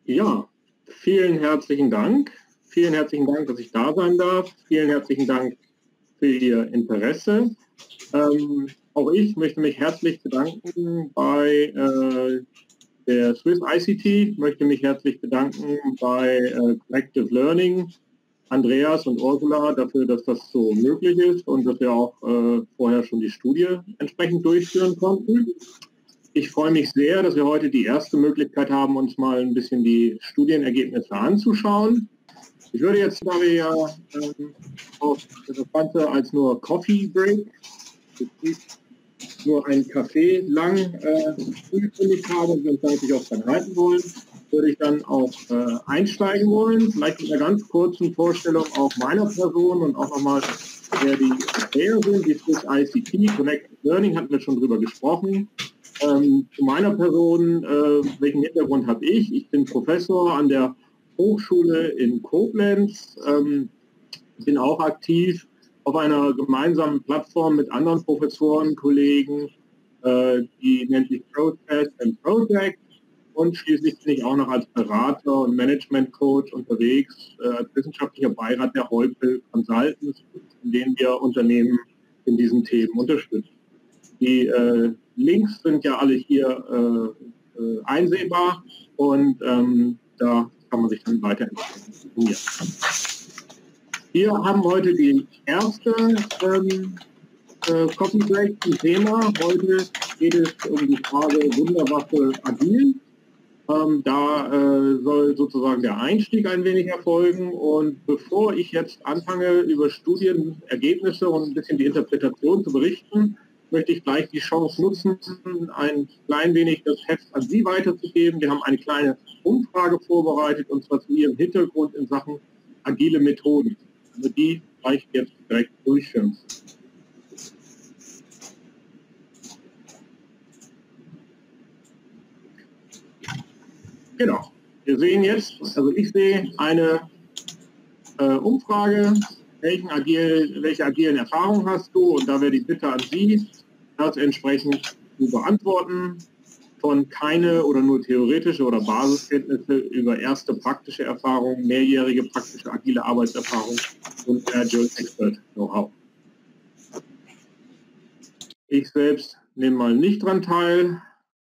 Ja, vielen herzlichen Dank. Vielen herzlichen Dank, dass ich da sein darf. Vielen herzlichen Dank für Ihr Interesse. Auch ich möchte mich herzlich bedanken bei der Swiss ICT, möchte mich herzlich bedanken bei Collective Learning, Andreas und Ursula dafür, dass das so möglich ist und dass wir auch vorher schon die Studie entsprechend durchführen konnten. Ich freue mich sehr, dass wir heute die erste Möglichkeit haben, uns mal ein bisschen die Studienergebnisse anzuschauen. Ich würde jetzt, da wir ja auch das Ganze als nur Coffee Break, nur ein Kaffee lang angekündigt habe und wir uns natürlich auch dran halten wollen, würde ich dann auch einsteigen wollen. Vielleicht mit einer ganz kurzen Vorstellung auch meiner Person und auch nochmal, wer die Player sind. Die Swiss ICT, Connected Learning, hatten wir schon drüber gesprochen. Zu meiner Person, welchen Hintergrund habe ich? Ich bin Professor an der Hochschule in Koblenz, bin auch aktiv auf einer gemeinsamen Plattform mit anderen Professoren, Kollegen, die nennt sich Protest and Project, und schließlich bin ich auch noch als Berater und Management Coach unterwegs, als wissenschaftlicher Beirat der Heupel Consultants, in dem wir Unternehmen in diesen Themen unterstützen. Die Links sind ja alle hier einsehbar und da kann man sich dann weiter informieren. Wir haben heute die erste Coffee Break zum Thema. Heute geht es um die Frage Wunderwaffe agil. Da soll sozusagen der Einstieg ein wenig erfolgen, und bevor ich jetzt anfange, über Studienergebnisse und ein bisschen die Interpretation zu berichten, möchte ich gleich die Chance nutzen, ein klein wenig das Heft an Sie weiterzugeben. Wir haben eine kleine Umfrage vorbereitet, und zwar zu Ihrem Hintergrund in Sachen agile Methoden. Also die gleich jetzt direkt durchführen. Genau. Wir sehen jetzt, also ich sehe eine Umfrage, welche agilen Erfahrungen hast du? Und da wäre die Bitte an Sie, das entsprechend zu beantworten, von keine oder nur theoretische oder Basiskenntnisse über erste praktische Erfahrungen, mehrjährige praktische agile Arbeitserfahrung und Agile Expert Know-how. Ich selbst nehme mal nicht dran teil,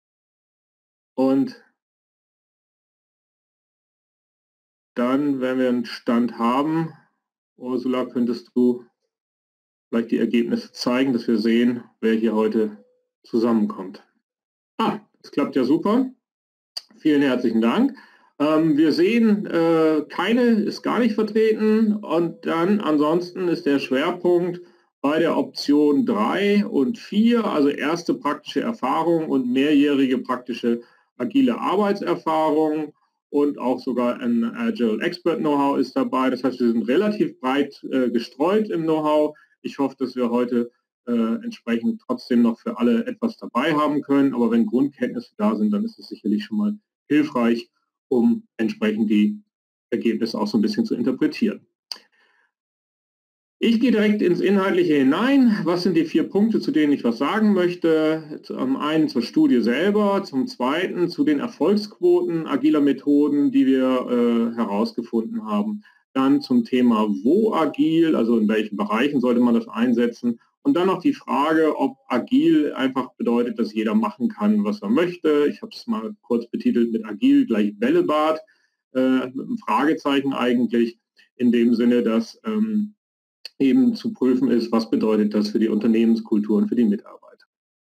und dann, wenn wir einen Stand haben, Ursula, könntest du vielleicht die Ergebnisse zeigen, dass wir sehen, wer hier heute zusammenkommt. Das klappt ja super. Vielen herzlichen Dank. Wir sehen, keine ist gar nicht vertreten, und dann ansonsten ist der Schwerpunkt bei der Option 3 und 4, also erste praktische Erfahrung und mehrjährige praktische agile Arbeitserfahrung, und auch sogar ein Agile Expert Know-how ist dabei. Das heißt, wir sind relativ breit gestreut im Know-how. Ich hoffe, dass wir heute entsprechend trotzdem noch für alle etwas dabei haben können. Aber wenn Grundkenntnisse da sind, dann ist es sicherlich schon mal hilfreich, um entsprechend die Ergebnisse auch so ein bisschen zu interpretieren. Ich gehe direkt ins Inhaltliche hinein. Was sind die 4 Punkte, zu denen ich was sagen möchte? Zum einen zur Studie selber, zum zweiten zu den Erfolgsquoten agiler Methoden, die wir herausgefunden haben. Dann zum Thema wo agil, also in welchen Bereichen sollte man das einsetzen. Und dann noch die Frage, ob agil einfach bedeutet, dass jeder machen kann, was er möchte. Ich habe es mal kurz betitelt mit agil gleich Bällebad, mit einem Fragezeichen eigentlich, in dem Sinne, dass eben zu prüfen ist, was bedeutet das für die Unternehmenskultur und für die Mitarbeiter.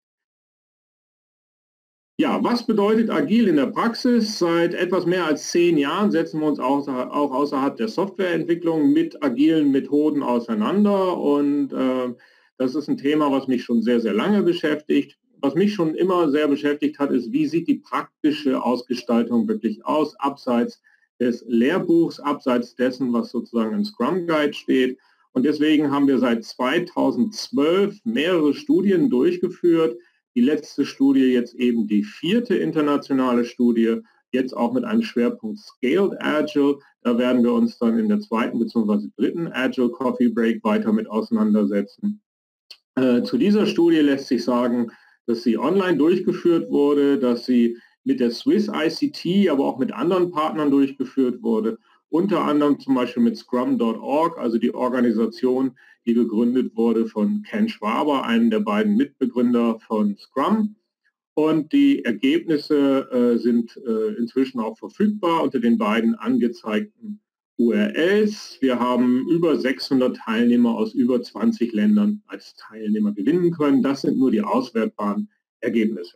Ja, was bedeutet agil in der Praxis? Seit etwas mehr als 10 Jahren setzen wir uns auch außerhalb der Softwareentwicklung mit agilen Methoden auseinander, und das ist ein Thema, was mich schon sehr, sehr lange beschäftigt. Was mich schon immer sehr beschäftigt hat, ist, wie sieht die praktische Ausgestaltung wirklich aus, abseits des Lehrbuchs, abseits dessen, was sozusagen im Scrum Guide steht. Und deswegen haben wir seit 2012 mehrere Studien durchgeführt. Die letzte Studie jetzt eben die 4. internationale Studie, jetzt auch mit einem Schwerpunkt Scaled Agile. Da werden wir uns dann in der 2. bzw. 3. Agile Coffee Break weiter mit auseinandersetzen. Zu dieser Studie lässt sich sagen, dass sie online durchgeführt wurde, dass sie mit der Swiss ICT, aber auch mit anderen Partnern durchgeführt wurde, unter anderem zum Beispiel mit Scrum.org, also die Organisation, die gegründet wurde von Ken Schwaber, einem der beiden Mitbegründer von Scrum. Und die Ergebnisse sind inzwischen auch verfügbar unter den beiden angezeigten URLs. Wir haben über 600 Teilnehmer aus über 20 Ländern als Teilnehmer gewinnen können. Das sind nur die auswertbaren Ergebnisse.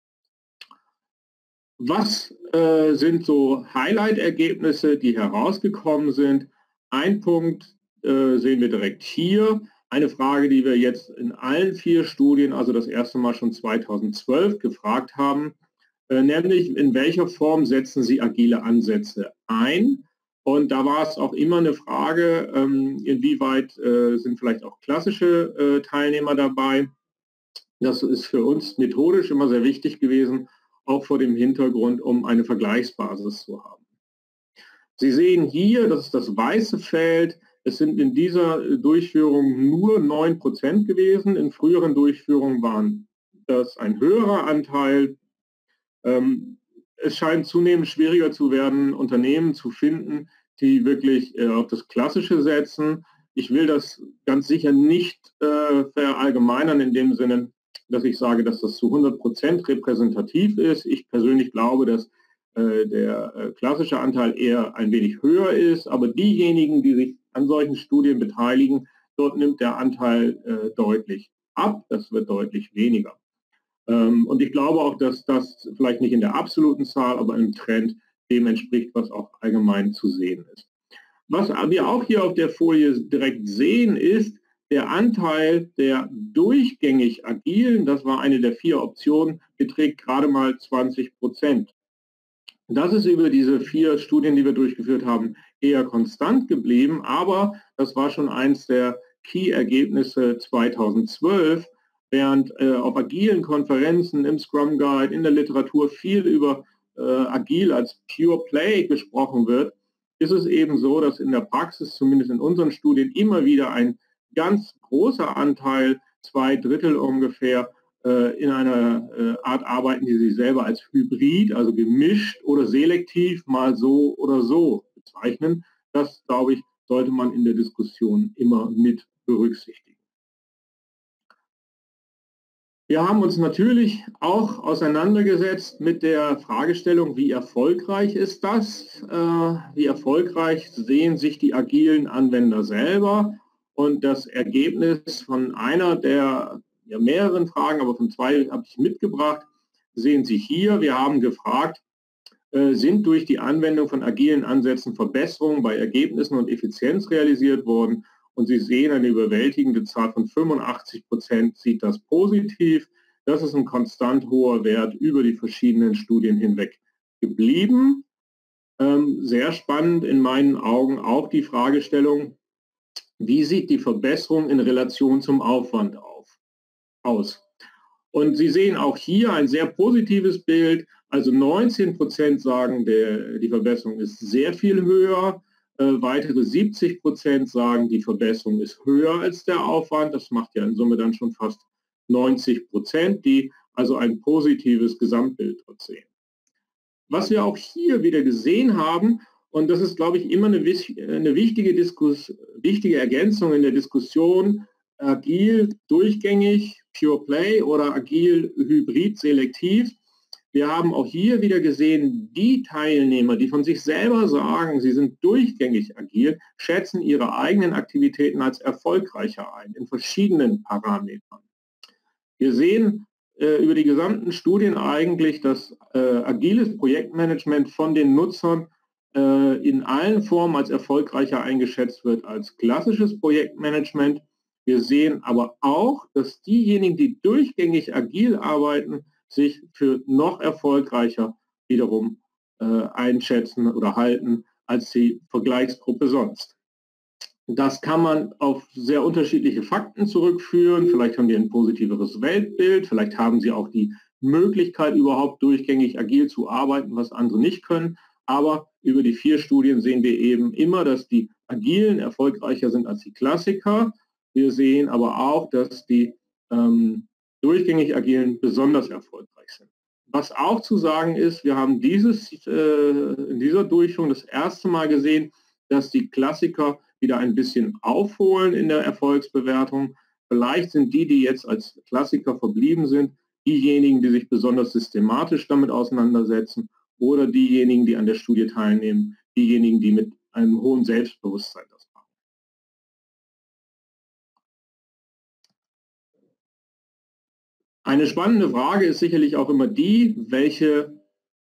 Was sind so Highlight-Ergebnisse, die herausgekommen sind? Ein Punkt sehen wir direkt hier. Eine Frage, die wir jetzt in allen 4 Studien, also das erste Mal schon 2012, gefragt haben, nämlich in welcher Form setzen Sie agile Ansätze ein? Und da war es auch immer eine Frage, inwieweit sind vielleicht auch klassische Teilnehmer dabei. Das ist für uns methodisch immer sehr wichtig gewesen, auch vor dem Hintergrund, um eine Vergleichsbasis zu haben. Sie sehen hier, das ist das weiße Feld. Es sind in dieser Durchführung nur 9% gewesen. In früheren Durchführungen waren das ein höherer Anteil. Es scheint zunehmend schwieriger zu werden, Unternehmen zu finden, die wirklich auf das Klassische setzen. Ich will das ganz sicher nicht verallgemeinern in dem Sinne, dass ich sage, dass das zu 100% repräsentativ ist. Ich persönlich glaube, dass der klassische Anteil eher ein wenig höher ist, aber diejenigen, die sich an solchen Studien beteiligen, dort nimmt der Anteil deutlich ab, das wird deutlich weniger. Und ich glaube auch, dass das vielleicht nicht in der absoluten Zahl, aber im Trend dem entspricht, was auch allgemein zu sehen ist. Was wir auch hier auf der Folie direkt sehen, ist der Anteil der durchgängig agilen, das war eine der 4 Optionen, beträgt gerade mal 20%. Das ist über diese 4 Studien, die wir durchgeführt haben, eher konstant geblieben, aber das war schon eins der Key-Ergebnisse 2012, während auf agilen Konferenzen, im Scrum Guide, in der Literatur viel über agil als Pure Play gesprochen wird, ist es eben so, dass in der Praxis, zumindest in unseren Studien, immer wieder ein ganz großer Anteil, 2/3 ungefähr, in einer Art arbeiten, die sie selber als Hybrid, also gemischt oder selektiv, mal so oder so bezeichnen. Das, glaube ich, sollte man in der Diskussion immer mit berücksichtigen. Wir haben uns natürlich auch auseinandergesetzt mit der Fragestellung, wie erfolgreich ist das? Wie erfolgreich sehen sich die agilen Anwender selber? Und das Ergebnis von einer der mehreren Fragen, aber von 2 habe ich mitgebracht, sehen Sie hier. Wir haben gefragt, sind durch die Anwendung von agilen Ansätzen Verbesserungen bei Ergebnissen und Effizienz realisiert worden? Und Sie sehen, eine überwältigende Zahl von 85% sieht das positiv. Das ist ein konstant hoher Wert über die verschiedenen Studien hinweg geblieben. Sehr spannend in meinen Augen auch die Fragestellung, wie sieht die Verbesserung in Relation zum Aufwand aus? Und Sie sehen auch hier ein sehr positives Bild. Also 19% sagen, die Verbesserung ist sehr viel höher. Weitere 70% sagen, die Verbesserung ist höher als der Aufwand. Das macht ja in Summe dann schon fast 90%, die also ein positives Gesamtbild dort sehen. Was wir auch hier wieder gesehen haben, und das ist, glaube ich, immer eine wichtige Ergänzung in der Diskussion, agil durchgängig, Pure Play oder agil hybrid selektiv. Wir haben auch hier wieder gesehen, die Teilnehmer, die von sich selber sagen, sie sind durchgängig agil, schätzen ihre eigenen Aktivitäten als erfolgreicher ein, in verschiedenen Parametern. Wir sehen über die gesamten Studien eigentlich, dass agiles Projektmanagement von den Nutzern in allen Formen als erfolgreicher eingeschätzt wird als klassisches Projektmanagement. Wir sehen aber auch, dass diejenigen, die durchgängig agil arbeiten, sich für noch erfolgreicher wiederum einschätzen oder halten als die Vergleichsgruppe sonst. Das kann man auf sehr unterschiedliche Fakten zurückführen. Vielleicht haben die ein positiveres Weltbild, vielleicht haben sie auch die Möglichkeit, überhaupt durchgängig agil zu arbeiten, was andere nicht können. Aber über die 4 Studien sehen wir eben immer, dass die Agilen erfolgreicher sind als die Klassiker. Wir sehen aber auch, dass die durchgängig Agilen besonders erfolgreich sind. Was auch zu sagen ist, wir haben in dieser Durchführung das erste Mal gesehen, dass die Klassiker wieder ein bisschen aufholen in der Erfolgsbewertung. Vielleicht sind die jetzt als Klassiker verblieben sind, diejenigen, die sich besonders systematisch damit auseinandersetzen, oder diejenigen, die an der Studie teilnehmen, diejenigen, die mit einem hohen Selbstbewusstsein das machen. Eine spannende Frage ist sicherlich auch immer die, welche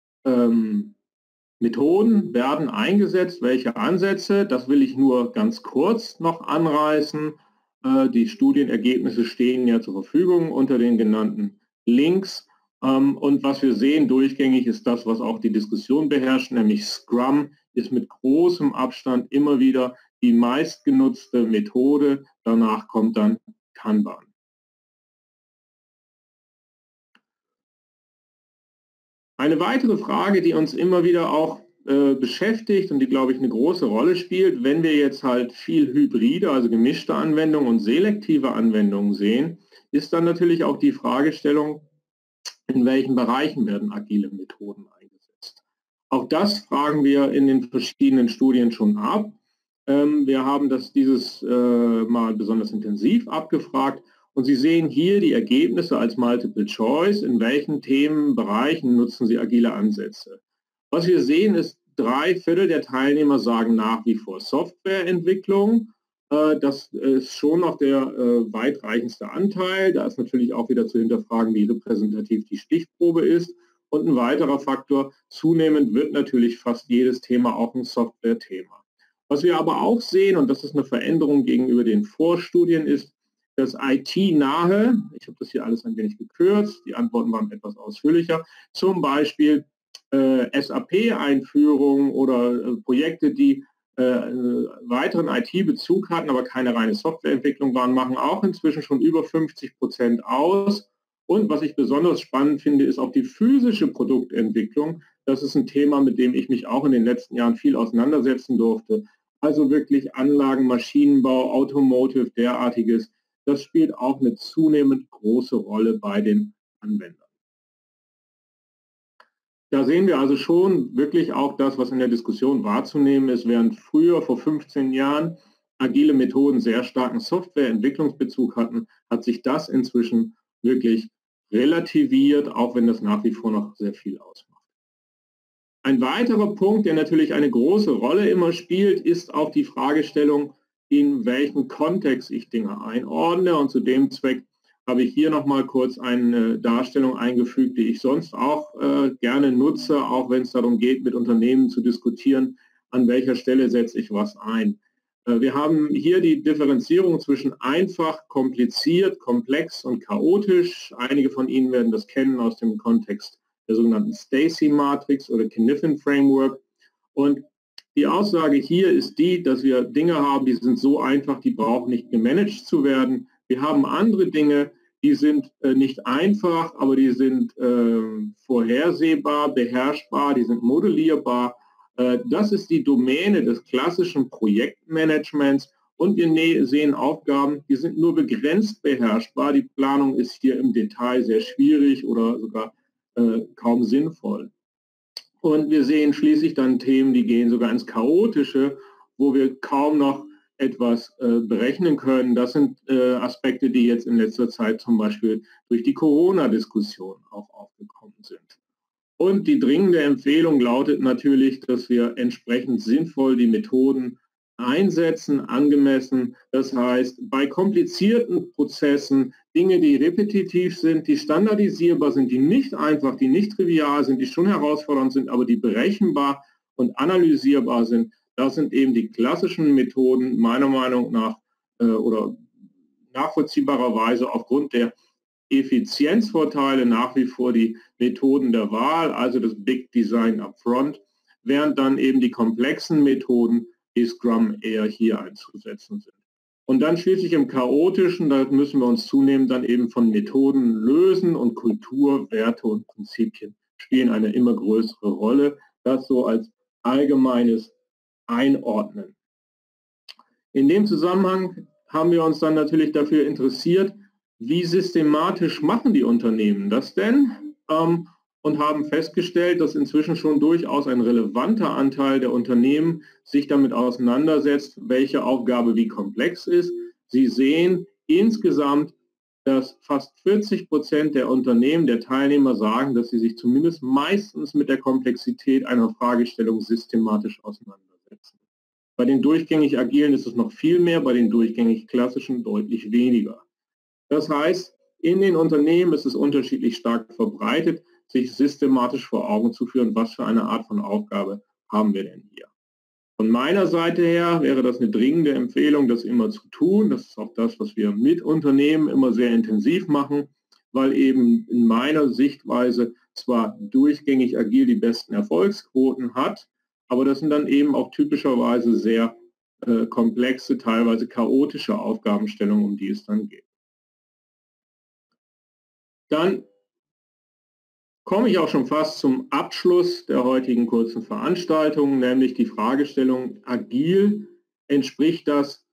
Methoden werden eingesetzt, welche Ansätze. Das will ich nur ganz kurz noch anreißen. Die Studienergebnisse stehen ja zur Verfügung unter den genannten Links. Und was wir sehen durchgängig ist das, was auch die Diskussion beherrscht, nämlich Scrum ist mit großem Abstand immer wieder die meistgenutzte Methode. Danach kommt dann Kanban. Eine weitere Frage, die uns immer wieder auch beschäftigt und die, glaube ich, eine große Rolle spielt, wenn wir jetzt halt viel hybride, also gemischte Anwendungen und selektive Anwendungen sehen, ist dann natürlich auch die Fragestellung, in welchen Bereichen werden agile Methoden eingesetzt. Auch das fragen wir in den verschiedenen Studien schon ab. Wir haben dieses mal besonders intensiv abgefragt. Und Sie sehen hier die Ergebnisse als Multiple Choice, in welchen Themenbereichen nutzen Sie agile Ansätze. Was wir sehen ist, 3/4 der Teilnehmer sagen nach wie vor Softwareentwicklung. Das ist schon noch der weitreichendste Anteil. Da ist natürlich auch wieder zu hinterfragen, wie repräsentativ die Stichprobe ist. Und ein weiterer Faktor, zunehmend wird natürlich fast jedes Thema auch ein Software-Thema. Was wir aber auch sehen, und das ist eine Veränderung gegenüber den Vorstudien, ist, dass IT-nahe, ich habe das hier alles ein wenig gekürzt, die Antworten waren etwas ausführlicher, zum Beispiel SAP-Einführung oder Projekte, die weiteren IT-Bezug hatten, aber keine reine Softwareentwicklung waren, machen auch inzwischen schon über 50% aus. Und was ich besonders spannend finde, ist auch die physische Produktentwicklung. Das ist ein Thema, mit dem ich mich auch in den letzten Jahren viel auseinandersetzen durfte. Also wirklich Anlagen, Maschinenbau, Automotive, derartiges. Das spielt auch eine zunehmend große Rolle bei den Anwendern. Da sehen wir also schon wirklich auch das, was in der Diskussion wahrzunehmen ist, während früher vor 15 Jahren agile Methoden sehr starken Softwareentwicklungsbezug hatten, hat sich das inzwischen wirklich relativiert, auch wenn das nach wie vor noch sehr viel ausmacht. Ein weiterer Punkt, der natürlich eine große Rolle immer spielt, ist auch die Fragestellung, in welchem Kontext ich Dinge einordne. Und zu dem Zweck habe ich hier nochmal kurz eine Darstellung eingefügt, die ich sonst auch gerne nutze, auch wenn es darum geht, mit Unternehmen zu diskutieren, an welcher Stelle setze ich was ein. Wir haben hier die Differenzierung zwischen einfach, kompliziert, komplex und chaotisch. Einige von Ihnen werden das kennen aus dem Kontext der sogenannten Stacey-Matrix oder Kniffen-Framework. Und die Aussage hier ist die, dass wir Dinge haben, die sind so einfach, die brauchen nicht gemanagt zu werden. Wir haben andere Dinge, die sind nicht einfach, aber die sind vorhersehbar, beherrschbar, die sind modellierbar. Das ist die Domäne des klassischen Projektmanagements. Und wir sehen Aufgaben, die sind nur begrenzt beherrschbar. Die Planung ist hier im Detail sehr schwierig oder sogar kaum sinnvoll. Und wir sehen schließlich dann Themen, die gehen sogar ins Chaotische, wo wir kaum noch etwas berechnen können. Das sind Aspekte, die jetzt in letzter Zeit zum Beispiel durch die Corona-Diskussion auch aufgekommen sind. Und die dringende Empfehlung lautet natürlich, dass wir entsprechend sinnvoll die Methoden einsetzen, angemessen. Das heißt, bei komplizierten Prozessen, Dinge, die repetitiv sind, die standardisierbar sind, die nicht einfach, die nicht trivial sind, die schon herausfordernd sind, aber die berechenbar und analysierbar sind, das sind eben die klassischen Methoden meiner Meinung nach oder nachvollziehbarerweise aufgrund der Effizienzvorteile nach wie vor die Methoden der Wahl, also das Big Design Upfront, während dann eben die komplexen Methoden, die Scrum, eher hier einzusetzen sind. Und dann schließlich im Chaotischen, da müssen wir uns zunehmend dann eben von Methoden lösen und Kultur, Werte und Prinzipien spielen eine immer größere Rolle. Das so als allgemeines Einordnen. In dem Zusammenhang haben wir uns dann natürlich dafür interessiert, wie systematisch machen die Unternehmen das denn? und haben festgestellt, dass inzwischen schon durchaus ein relevanter Anteil der Unternehmen sich damit auseinandersetzt, welche Aufgabe wie komplex ist. Sie sehen insgesamt, dass fast 40% der Unternehmen, der Teilnehmer sagen, dass sie sich zumindest meistens mit der Komplexität einer Fragestellung systematisch auseinandersetzen. Bei den durchgängig Agilen ist es noch viel mehr, bei den durchgängig Klassischen deutlich weniger. Das heißt, in den Unternehmen ist es unterschiedlich stark verbreitet, sich systematisch vor Augen zu führen, was für eine Art von Aufgabe haben wir denn hier. Von meiner Seite her wäre das eine dringende Empfehlung, das immer zu tun. Das ist auch das, was wir mit Unternehmen immer sehr intensiv machen, weil eben in meiner Sichtweise zwar durchgängig agil die besten Erfolgsquoten hat, aber das sind dann eben auch typischerweise sehr komplexe, teilweise chaotische Aufgabenstellungen, um die es dann geht. Dann komme ich auch schon fast zum Abschluss der heutigen kurzen Veranstaltung, nämlich die Fragestellung agil. Entspricht das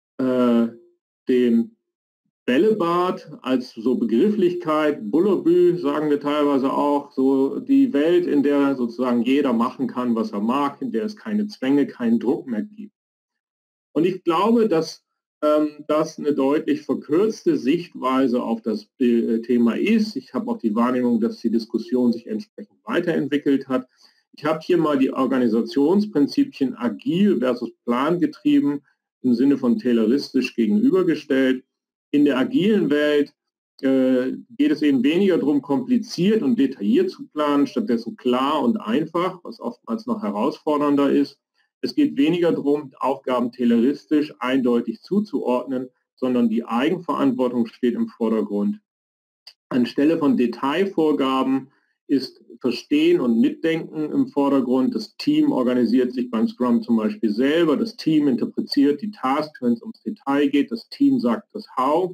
dem Bällebad als so Begrifflichkeit, Bullabü sagen wir teilweise auch, so die Welt, in der sozusagen jeder machen kann, was er mag, in der es keine Zwänge, keinen Druck mehr gibt. Und ich glaube, dass das eine deutlich verkürzte Sichtweise auf das Thema ist. Ich habe auch die Wahrnehmung, dass die Diskussion sich entsprechend weiterentwickelt hat. Ich habe hier mal die Organisationsprinzipien agil versus plangetrieben im Sinne von tayloristisch gegenübergestellt. In der agilen Welt geht es eben weniger darum, kompliziert und detailliert zu planen, stattdessen klar und einfach, was oftmals noch herausfordernder ist. Es geht weniger darum, Aufgaben tayloristisch eindeutig zuzuordnen, sondern die Eigenverantwortung steht im Vordergrund. Anstelle von Detailvorgaben ist Verstehen und Mitdenken im Vordergrund. Das Team organisiert sich beim Scrum zum Beispiel selber. Das Team interpretiert die Tasks, wenn es ums Detail geht. Das Team sagt das How.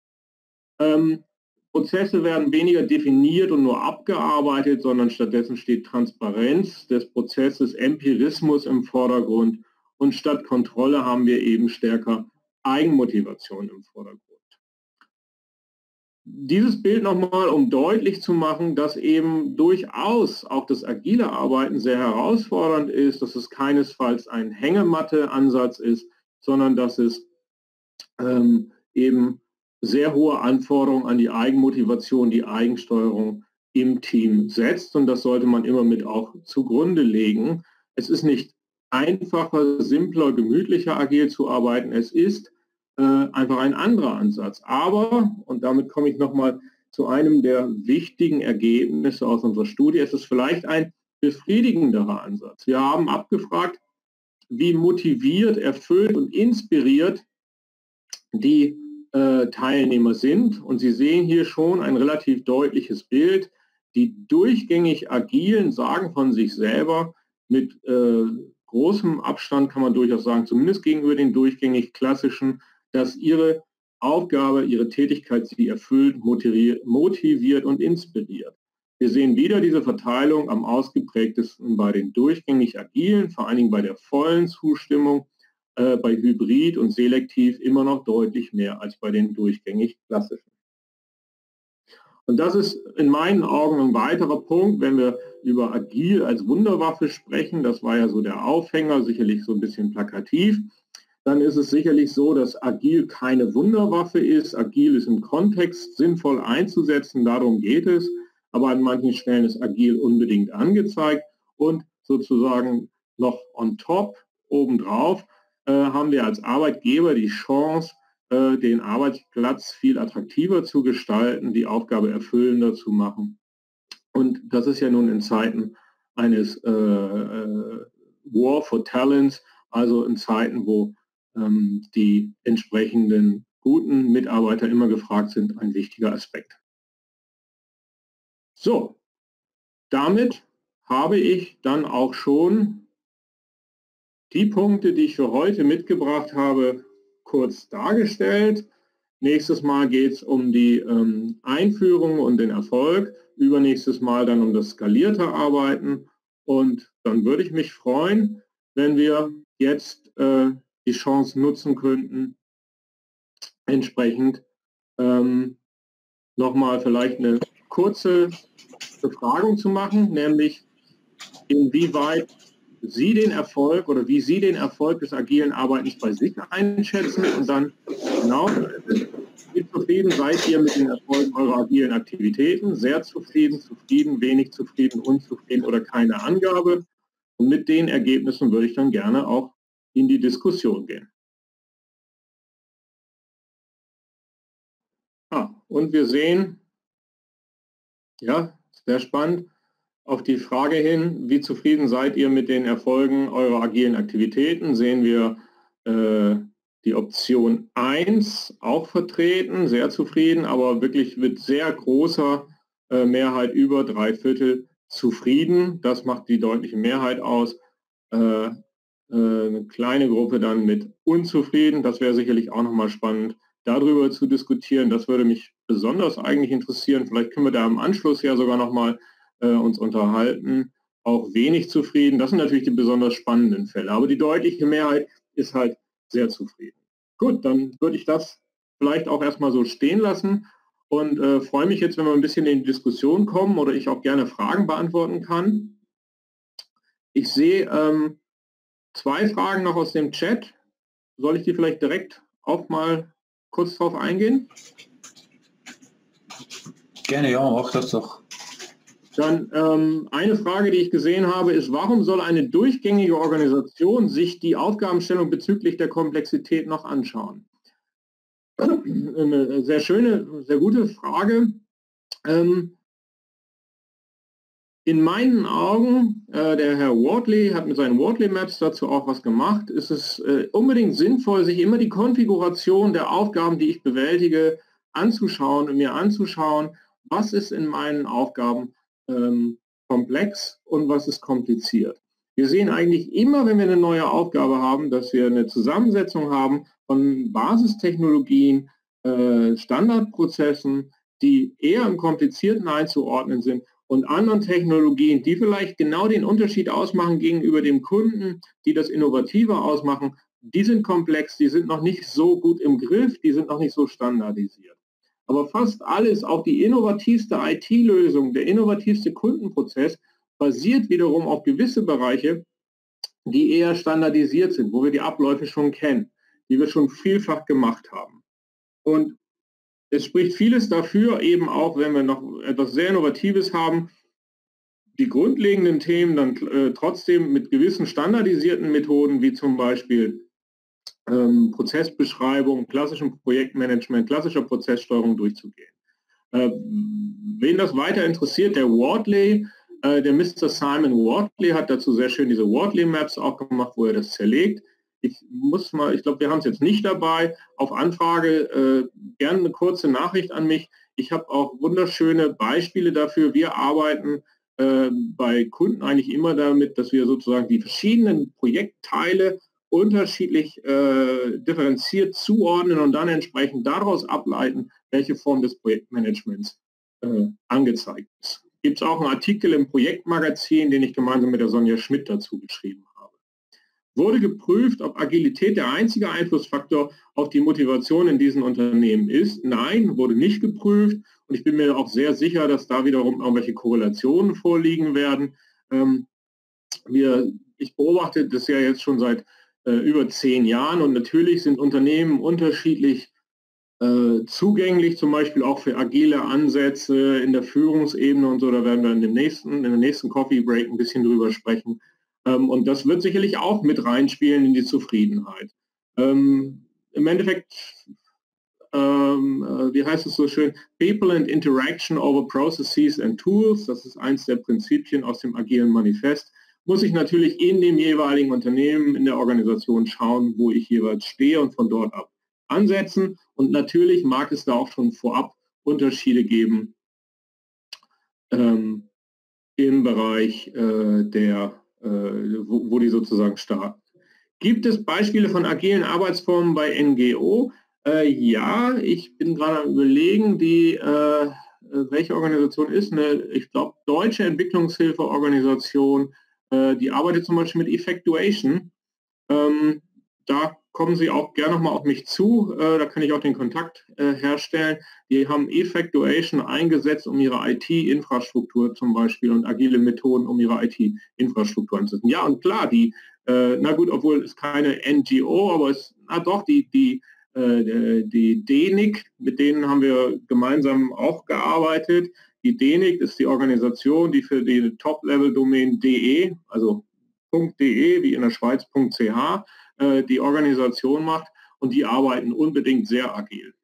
Prozesse werden weniger definiert und nur abgearbeitet, sondern stattdessen steht Transparenz des Prozesses, Empirismus im Vordergrund und statt Kontrolle haben wir eben stärker Eigenmotivation im Vordergrund. Dieses Bild nochmal, um deutlich zu machen, dass eben durchaus auch das agile Arbeiten sehr herausfordernd ist, dass es keinesfalls ein Hängematte-Ansatz ist, sondern dass es eben sehr hohe Anforderungen an die Eigenmotivation, die Eigensteuerung im Team setzt und das sollte man immer mit auch zugrunde legen. Es ist nicht einfacher, simpler, gemütlicher agil zu arbeiten, es ist einfach ein anderer Ansatz. Aber, und damit komme ich nochmal zu einem der wichtigen Ergebnisse aus unserer Studie, es ist vielleicht ein befriedigenderer Ansatz. Wir haben abgefragt, wie motiviert, erfüllt und inspiriert die Teilnehmer sind. Und Sie sehen hier schon ein relativ deutliches Bild. Die durchgängig Agilen sagen von sich selber, mit großem Abstand kann man durchaus sagen, zumindest gegenüber den durchgängig Klassischen, dass ihre Aufgabe, ihre Tätigkeit sie erfüllt, motiviert und inspiriert. Wir sehen wieder diese Verteilung am ausgeprägtesten bei den durchgängig Agilen, vor allen Dingen bei der vollen Zustimmung, bei Hybrid und Selektiv immer noch deutlich mehr als bei den durchgängig Klassischen. Und das ist in meinen Augen ein weiterer Punkt, wenn wir über Agil als Wunderwaffe sprechen, das war ja so der Aufhänger, sicherlich so ein bisschen plakativ, dann ist es sicherlich so, dass Agil keine Wunderwaffe ist. Agil ist im Kontext sinnvoll einzusetzen, darum geht es, aber an manchen Stellen ist Agil unbedingt angezeigt und sozusagen noch on top, obendrauf, haben wir als Arbeitgeber die Chance, den Arbeitsplatz viel attraktiver zu gestalten, die Aufgabe erfüllender zu machen. Und das ist ja nun in Zeiten eines War for Talents, also in Zeiten, wo die entsprechenden guten Mitarbeiter immer gefragt sind, ein wichtiger Aspekt. So, damit habe ich dann auch schon die Punkte, die ich für heute mitgebracht habe, kurz dargestellt. Nächstes Mal geht es um die Einführung und den Erfolg. Übernächstes Mal dann um das skalierte Arbeiten. Und dann würde ich mich freuen, wenn wir jetzt die Chance nutzen könnten, entsprechend nochmal vielleicht eine kurze Befragung zu machen, nämlich inwieweit Sie den Erfolg oder wie Sie den Erfolg des agilen Arbeitens bei sich einschätzen und dann genau, wie zufrieden seid ihr mit den Erfolgen eurer agilen Aktivitäten? Sehr zufrieden, zufrieden, wenig zufrieden, unzufrieden oder keine Angabe. Und mit den Ergebnissen würde ich dann gerne auch in die Diskussion gehen. Und wir sehen, ja, sehr spannend, auf die Frage hin, wie zufrieden seid ihr mit den Erfolgen eurer agilen Aktivitäten, sehen wir die Option 1 auch vertreten, sehr zufrieden, aber wirklich mit sehr großer Mehrheit über 3/4 zufrieden. Das macht die deutliche Mehrheit aus. Eine kleine Gruppe dann mit unzufrieden. Das wäre sicherlich auch nochmal spannend, darüber zu diskutieren. Das würde mich besonders eigentlich interessieren. Vielleicht können wir da im Anschluss ja sogar nochmal uns unterhalten. Auch wenig zufrieden. Das sind natürlich die besonders spannenden Fälle. Aber die deutliche Mehrheit ist halt sehr zufrieden. Gut, dann würde ich das vielleicht auch erstmal so stehen lassen und freue mich jetzt, wenn wir ein bisschen in die Diskussion kommen oder ich auch gerne Fragen beantworten kann. Ich sehe 2 Fragen noch aus dem Chat. Soll ich die vielleicht direkt auch mal kurz drauf eingehen? Gerne, ja, mach das doch. Dann eine Frage, die ich gesehen habe, ist, warum soll eine durchgängige Organisation sich die Aufgabenstellung bezüglich der Komplexität noch anschauen? Eine sehr schöne, sehr gute Frage. In meinen Augen, der Herr Wardley hat mit seinen Wardley Maps dazu auch was gemacht, ist es unbedingt sinnvoll, sich immer die Konfiguration der Aufgaben, die ich bewältige, anzuschauen und mir anzuschauen, was ist in meinen Aufgaben komplex und was ist kompliziert. Wir sehen eigentlich immer, wenn wir eine neue Aufgabe haben, dass wir eine Zusammensetzung haben von Basistechnologien, Standardprozessen, die eher im Komplizierten einzuordnen sind, und anderen Technologien, die vielleicht genau den Unterschied ausmachen gegenüber dem Kunden, die das Innovative ausmachen, die sind komplex, die sind noch nicht so gut im Griff, die sind noch nicht so standardisiert. Aber fast alles, auch die innovativste IT-Lösung, der innovativste Kundenprozess, basiert wiederum auf gewisse Bereiche, die eher standardisiert sind, wo wir die Abläufe schon kennen, die wir schon vielfach gemacht haben. Und es spricht vieles dafür, eben auch, wenn wir noch etwas sehr Innovatives haben, die grundlegenden Themen dann trotzdem mit gewissen standardisierten Methoden, wie zum Beispiel Prozessbeschreibung, klassischem Projektmanagement, klassischer Prozesssteuerung durchzugehen. Wen das weiter interessiert, der Wardley, der Mr. Simon Wardley hat dazu sehr schön diese Wardley Maps auch gemacht, wo er das zerlegt. Ich glaube, wir haben es jetzt nicht dabei. Auf Anfrage gerne eine kurze Nachricht an mich. Ich habe auch wunderschöne Beispiele dafür. Wir arbeiten bei Kunden eigentlich immer damit, dass wir sozusagen die verschiedenen Projektteile unterschiedlich differenziert zuordnen und dann entsprechend daraus ableiten, welche Form des Projektmanagements angezeigt ist. Gibt es auch einen Artikel im Projektmagazin, den ich gemeinsam mit der Sonja Schmidt dazu geschrieben habe. Wurde geprüft, ob Agilität der einzige Einflussfaktor auf die Motivation in diesen Unternehmen ist? Nein, wurde nicht geprüft. Und ich bin mir auch sehr sicher, dass da wiederum irgendwelche Korrelationen vorliegen werden. Ich beobachte das ja jetzt schon seit über 10 Jahren und natürlich sind Unternehmen unterschiedlich zugänglich, zum Beispiel auch für agile Ansätze in der Führungsebene und so. Da werden wir in der nächsten Coffee Break ein bisschen drüber sprechen. Und das wird sicherlich auch mit reinspielen in die Zufriedenheit. Im Endeffekt, wie heißt es so schön, People and Interaction over Processes and Tools, das ist eins der Prinzipien aus dem Agilen Manifest, muss ich natürlich in dem jeweiligen Unternehmen, in der Organisation schauen, wo ich jeweils stehe und von dort ab ansetzen. Und natürlich mag es da auch schon vorab Unterschiede geben im Bereich wo die sozusagen starten. Gibt es Beispiele von agilen Arbeitsformen bei NGO? Ja, ich bin gerade am Überlegen, welche Organisation ist eine, ich glaube, deutsche Entwicklungshilfeorganisation, die arbeitet zum Beispiel mit Effectuation. Da kommen Sie auch gerne nochmal auf mich zu, da kann ich auch den Kontakt herstellen. Die haben Effectuation eingesetzt, um ihre IT-Infrastruktur zum Beispiel und agile Methoden, um ihre IT-Infrastruktur einzusetzen. Ja, und klar, na gut, obwohl es keine NGO, aber die DENIC, mit denen haben wir gemeinsam auch gearbeitet. Die DENIC ist die Organisation, die für die Top-Level-Domain .de, also .de wie in der Schweiz .ch, die Organisation macht, und die arbeiten unbedingt sehr agil.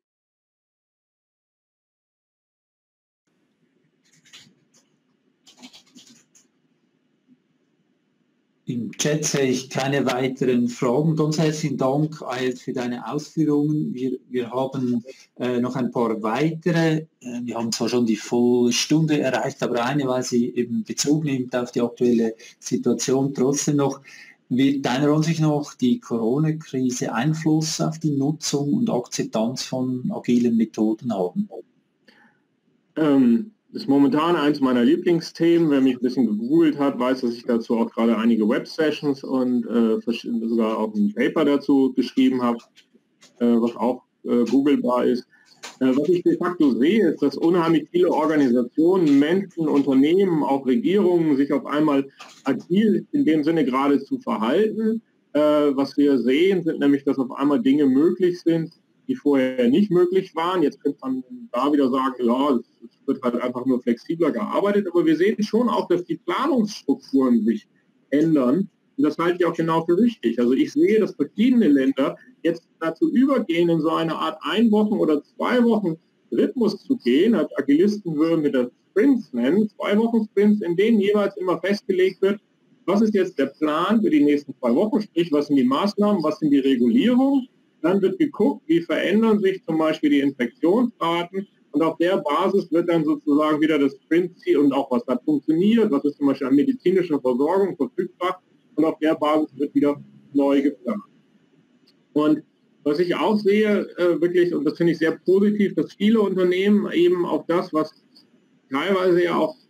Im Chat sehe ich keine weiteren Fragen. Ganz herzlichen Dank, Ayet, für deine Ausführungen. Wir haben noch ein paar weitere. Wir haben zwar schon die volle Stunde erreicht, aber eine, weil sie eben Bezug nimmt auf die aktuelle Situation, trotzdem noch. Wird deiner Ansicht nach die Corona-Krise Einfluss auf die Nutzung und Akzeptanz von agilen Methoden haben? Das ist momentan eins meiner Lieblingsthemen. Wer mich ein bisschen gegoogelt hat, weiß, dass ich dazu auch gerade einige Web-Sessions und sogar auch ein Paper dazu geschrieben habe, was auch googelbar ist. Was ich de facto sehe, ist, dass unheimlich viele Organisationen, Menschen, Unternehmen, auch Regierungen sich auf einmal agil in dem Sinne geradezu verhalten. Was wir sehen, sind nämlich, dass auf einmal Dinge möglich sind, die vorher nicht möglich waren. Jetzt könnte man da wieder sagen, ja, es wird halt einfach nur flexibler gearbeitet, aber wir sehen schon auch, dass die Planungsstrukturen sich ändern. Und das halte ich auch genau für richtig. Also ich sehe, dass verschiedene Länder jetzt dazu übergehen, in so eine Art 1 Wochen oder 2 Wochen Rhythmus zu gehen. Als Agilisten würden wir das Sprints nennen, 2 Wochen Sprints, in denen jeweils immer festgelegt wird, was ist jetzt der Plan für die nächsten 2 Wochen, sprich, was sind die Maßnahmen, was sind die Regulierungen. Dann wird geguckt, wie verändern sich zum Beispiel die Infektionsraten, und auf der Basis wird dann sozusagen wieder das Sprintziel und auch was da funktioniert, was ist zum Beispiel an medizinischer Versorgung verfügbar, und auf der Basis wird wieder neu geplant. Und was ich auch sehe, wirklich, und das finde ich sehr positiv, dass viele Unternehmen eben auf das, was teilweise ja auch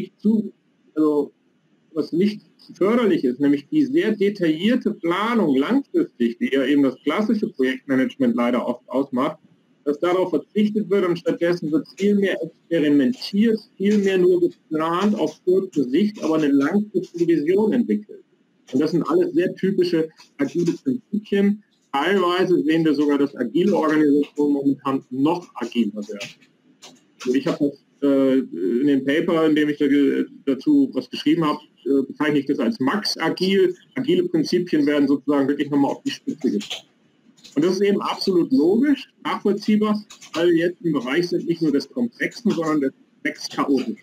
was nicht förderlich ist, nämlich die sehr detaillierte Planung langfristig, die ja eben das klassische Projektmanagement leider oft ausmacht, dass darauf verzichtet wird und stattdessen wird viel mehr experimentiert, viel mehr nur geplant auf kurze Sicht, aber eine langfristige Vision entwickelt. Und das sind alles sehr typische agile Prinzipien. Teilweise sehen wir sogar, dass agile Organisationen momentan noch agiler werden. Also ich habe das in dem Paper, in dem ich dazu was geschrieben habe, bezeichne ich das als Max agil. Agile Prinzipien werden sozusagen wirklich nochmal auf die Spitze gebracht. Und das ist eben absolut logisch, nachvollziehbar, weil wir jetzt im Bereich sind nicht nur des Komplexen, sondern des Chaotischen.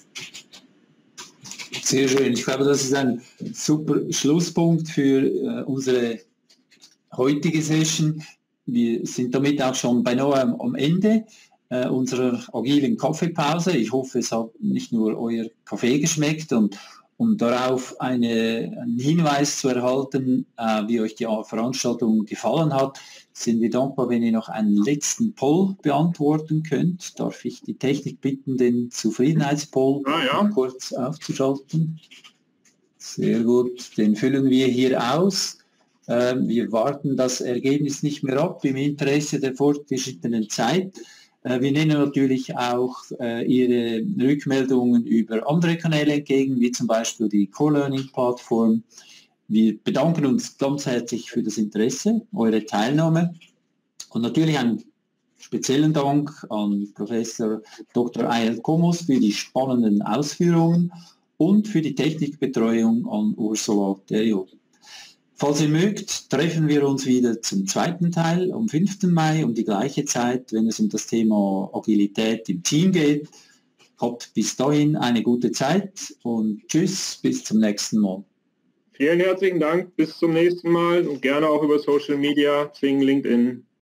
Sehr schön. Ich glaube, das ist ein super Schlusspunkt für unsere heutige Session. Wir sind damit auch schon beinahe am Ende unserer agilen Kaffeepause. Ich hoffe, es hat nicht nur euer Kaffee geschmeckt, und um darauf einen Hinweis zu erhalten, wie euch die Veranstaltung gefallen hat, sind wir dankbar, wenn ihr noch einen letzten Poll beantworten könnt. Darf ich die Technik bitten, den Zufriedenheitspoll kurz aufzuschalten? Sehr gut, den füllen wir hier aus. Wir warten das Ergebnis nicht mehr ab im Interesse der fortgeschrittenen Zeit. Wir nehmen natürlich auch Ihre Rückmeldungen über andere Kanäle entgegen, wie zum Beispiel die Co-Learning-Plattform. Wir bedanken uns ganz herzlich für das Interesse, eure Teilnahme, und natürlich einen speziellen Dank an Professor Dr. Ayet Komos für die spannenden Ausführungen und für die Technikbetreuung an Ursula Theriot. Falls ihr mögt, treffen wir uns wieder zum zweiten Teil am 5. Mai um die gleiche Zeit, wenn es um das Thema Agilität im Team geht. Habt bis dahin eine gute Zeit und tschüss, bis zum nächsten Mal. Vielen herzlichen Dank, bis zum nächsten Mal und gerne auch über Social Media, Xing, LinkedIn.